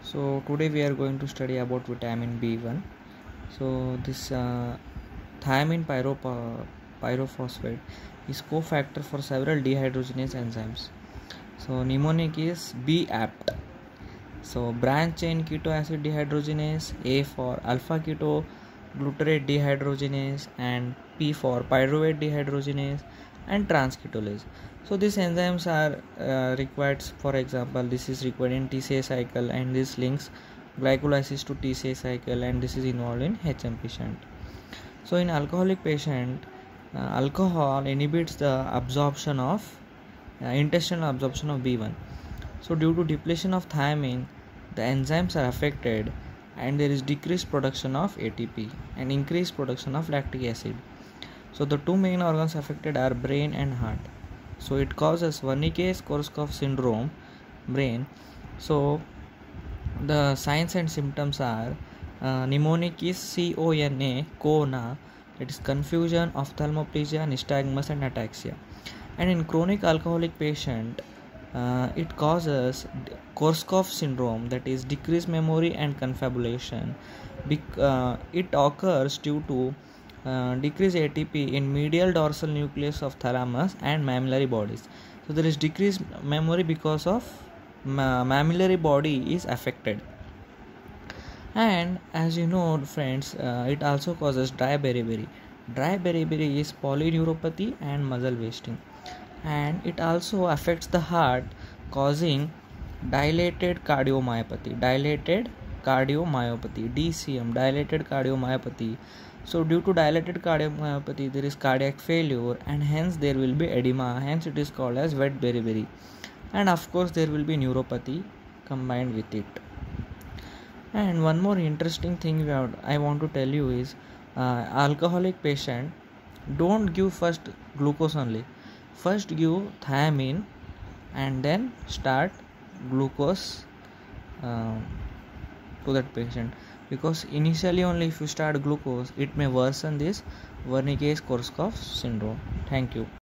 So today we are going to study about vitamin B1. So this thiamine pyrophosphate is cofactor for several dehydrogenase enzymes. So mnemonic is B-apt. So branch chain keto acid dehydrogenase, A for alpha keto glutarate dehydrogenase, and P for pyruvate dehydrogenase, and transketolase. So these enzymes are required. For example, this is required in TCA cycle, and this links glycolysis to TCA cycle, and this is involved in HM shunt. So in alcoholic patient, alcohol inhibits the absorption of intestinal absorption of B1. So due to depletion of thiamine, the enzymes are affected, and there is decreased production of ATP and increased production of lactic acid. So the two main organs affected are brain and heart. So it causes Wernicke-Korsakoff syndrome, brain. So the signs and symptoms are mnemonic is CONA, it is confusion, ophthalmoplegia, nystagmus, and ataxia. And in chronic alcoholic patient, it causes Korsakoff syndrome, that is decreased memory and confabulation. It occurs due to decreased ATP in medial dorsal nucleus of thalamus and mammillary bodies. So there is decreased memory because of mammillary body is affected. And as you know, friends, it also causes dry beriberi. Dry beriberi is polyneuropathy and muscle wasting, and it also affects the heart, causing dilated cardiomyopathy, DCM, dilated cardiomyopathy. So due to dilated cardiomyopathy, there is cardiac failure, and hence there will be edema, hence it is called as wet beriberi. And of course there will be neuropathy combined with it. And one more interesting thing I want to tell you is alcoholic patient, don't give first glucose only. First give thiamine and then start glucose to that patient, because initially only if you start glucose, it may worsen this Wernicke-Korsakoff syndrome. Thank you.